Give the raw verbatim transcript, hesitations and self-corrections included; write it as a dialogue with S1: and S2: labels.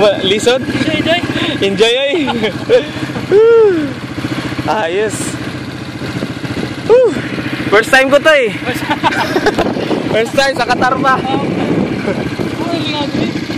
S1: Lisod?
S2: Enjoy, enjoy.
S1: Enjoy ay. Ayos. First time ko to eh. First time sa Qatar pa.
S2: Oh,